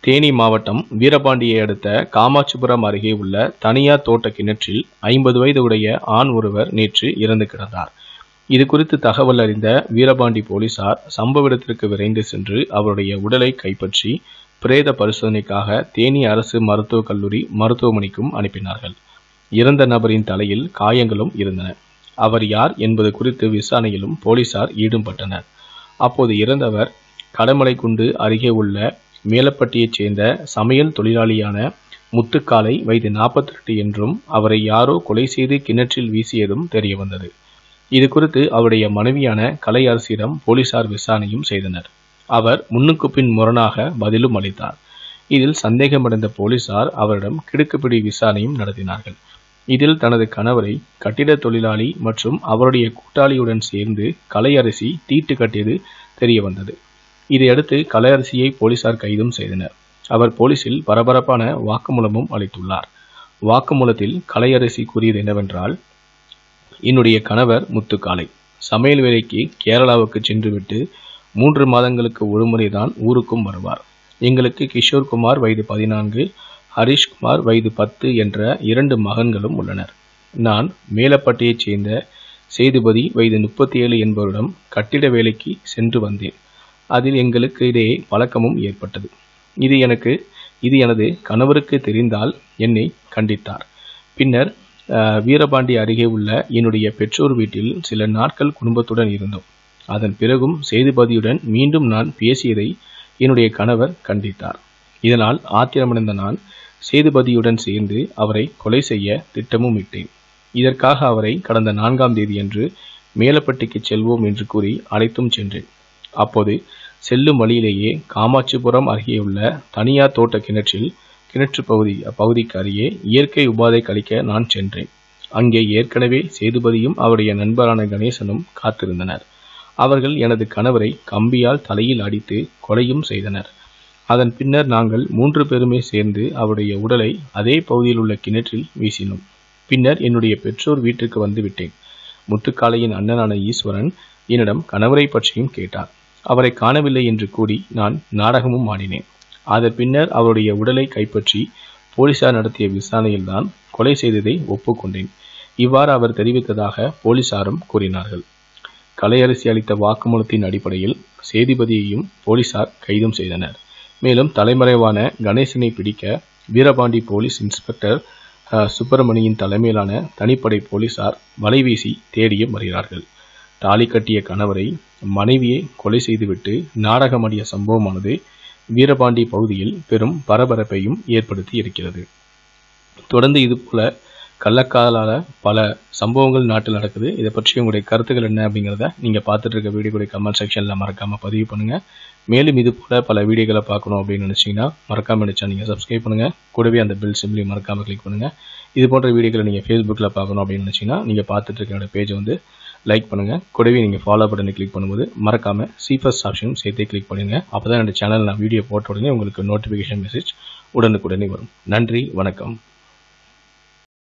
தேனி மாவட்டம் வீரபாண்டியை அடுத்த காமாட்சிபுரம் அருகே உள்ள தனியார் தோட்ட கிணற்றில் 50 வயது உடைய ஆண் ஒருவர் நேற்று இறந்து கிடந்தார். இது குறித்து தகவல் அறிந்த வீரபாண்டி போலீசார் சம்பவ இடத்திற்கு விரைந்து சென்று அவருடைய உடலை கைப்பற்றி பிரேத பரிசோதனைக்காக தேனி அரசு மருத்துவக் கல்லூரி மருத்துவமனைக்கும் அனுப்பினார்கள். இறந்த நபரின் தலையில் காயங்களும் இருந்தன. அவர் யார் என்பது குறித்து விசாரணையிலும் போலீசார் ஈடுபட்டனர். அப்போது இறந்தவர் கடமலைக்குண்டு அருகே உள்ள மேலப்பட்டியைச் சேர்ந்த சமையல் தொழிலாளியான முத்துக்காளை வயது 42 என்றும் அவரை யாரோ கொலை செய்து கிணற்றில் வீசியதும் தெரியவந்தது. இது குறித்து அவருடைய மனைவியான கலை அரசிடம் போலீசார் விசாரணையும் செய்தனர். அவர் முன்னுக்கு பின் முரணாக பதிலும் அளித்தார். இதில் சந்தேகமடைந்த போலீசார் அவரிடம் கிடுக்குப்பிடி விசாரணையும் நடத்தினார்கள். இதில் தனது கணவரை கட்டிட தொழிலாளி மற்றும் அவருடைய கூட்டாளியுடன் சேர்ந்து கலையரசி தீட்டு கட்டியது தெரியவந்தது. இதையடுத்து கலையரசியை போலீசார் கைதும் செய்தனர். அவர் போலீசில் பரபரப்பான வாக்குமூலமும் அளித்துள்ளார். வாக்குமூலத்தில் கலையரசி கூறியது என்னவென்றால், என்னுடைய கணவர் முத்துக்காளை சமையல் வேலைக்கு கேரளாவுக்கு சென்றுவிட்டு 3 மாதங்களுக்கு ஒருமுறை தான் ஊருக்கும் வருவார். எங்களுக்கு கிஷோர்குமார் வயது 14, ஹரிஷ்குமார் வயது 10 என்ற 2 மகன்களும் உள்ளனர். நான் மேலப்பட்டியைச் சேர்ந்த சேதுபதி வயது 37 என்பவரிடம் கட்டிட வேலைக்கு சென்று வந்தேன். அதில் எங்களுக்கு இடையே பழக்கமும் ஏற்பட்டது. இது எனது கணவருக்கு தெரிந்தால் என்னை கண்டித்தார். பின்னர் வீரபாண்டி அருகே உள்ள என்னுடைய பெற்றோர் வீட்டில் சில நாட்கள் குடும்பத்துடன் இருந்தோம். அதன் பிறகும் சேதுபதியுடன் மீண்டும் நான் பேசியதை என்னுடைய கணவர் கண்டித்தார். இதனால் ஆத்திரமடைந்த நான் சேதுபதியுடன் சேர்ந்து அவரை கொலை செய்ய திட்டமும் இட்டேன். இதற்காக அவரை கடந்த 4ஆம் தேதியன்று மேலப்பட்டிக்கு செல்வோம் என்று கூறி அழைத்தும் சென்றேன். அப்போது செல்லும் வழியிலேயே காமாட்சிபுரம் அருகே உள்ள தனியார் தோட்ட கிணற்று பகுதிக்கு அருகே இயற்கை உபாதை கழிக்க நான் சென்றேன். அங்கே ஏற்கனவே சேதுபதியும் அவருடைய நண்பரான கணேசனும் காத்திருந்தனர். அவர்கள் எனது கணவரை கம்பியால் தலையில் அடித்து கொலையும் செய்தனர். அதன் பின்னர் நாங்கள் 3 பேருமே சேர்ந்து அவருடைய உடலை அதே பகுதியில் உள்ள கிணற்றில் வீசினோம். பின்னர் என்னுடைய பெற்றோர் வீட்டுக்கு வந்து விட்டேன். முத்துக்காளையின் அண்ணனான ஈஸ்வரன் என்னிடம் கணவரை பற்றியும் கேட்டார். அவரை காணவில்லை என்று கூறி நான் நாடகமும் ஆடினேன். அதன் பின்னர் அவருடைய உடலை கைப்பற்றி போலீசார் நடத்திய விசாரணையில் தான் கொலை செய்ததை ஒப்புக்கொண்டேன். இவ்வாறு அவர் தெரிவித்ததாக போலீசாரும் கூறினார்கள். கலையரசி அளித்த வாக்குமூலத்தின் அடிப்படையில் சேதுபதியையும் போலீசார் கைதும் செய்தனர். மேலும் தலைமறைவான கணேசனை பிடிக்க வீரபாண்டி போலீஸ் இன்ஸ்பெக்டர் சுப்பிரமணியின் தலைமையிலான தனிப்படை போலீசார் வலைவீசி தேடியும் வருகிறார்கள். தாலி கட்டிய கணவரை மனைவியை கொலை செய்துவிட்டு நாடகமாடிய சம்பவமானது வீரபாண்டி பகுதியில் பெரும் பரபரப்பையும் ஏற்படுத்தி இருக்கிறது. தொடர்ந்து இதுபோல கள்ளக்காதலால பல சம்பவங்கள் நாட்டில் நடக்குது. இதை பற்றி உங்களுடைய கருத்துக்கள் என்ன அப்படிங்கிறத நீங்கள் பார்த்துட்டு இருக்க வீடியோடைய கமெண்ட் செக்ஷனில் மறக்காமல் பதிவு பண்ணுங்கள். மேலும் இது போல பல வீடியோக்களை பார்க்கணும் அப்படின்னு நினச்சிங்கன்னா மறக்காமல் நினச்சா நீங்கள் சப்ஸ்கிரைப் பண்ணுங்கள். கூடவே அந்த பெல் சிம்பிளையும் மறக்காமல் கிளிக் பண்ணுங்கள். இது போன்ற வீடியோக்களை நீங்கள் ஃபேஸ்புக்கில் பார்க்கணும் அப்படின்னு நினச்சிங்கன்னா நீங்கள் பார்த்துட்டு இருக்க என்னோட பேஜை வந்து லைக் பண்ணுங்கள். கூடவே நீங்கள் ஃபாலோ பட்டனை கிளிக் பண்ணும்போது மறக்காமல் சீஃபஸ்ட் ஆப்ஷனும் சேர்த்தே கிளிக் பண்ணுங்கள். அப்போ தான் என்னோட சேனல் நான் வீடியோ போட்ட உடனே உங்களுக்கு நோட்டிஃபிகேஷன் மெசேஜ் உடனுக்குடனே வரும். நன்றி, வணக்கம்.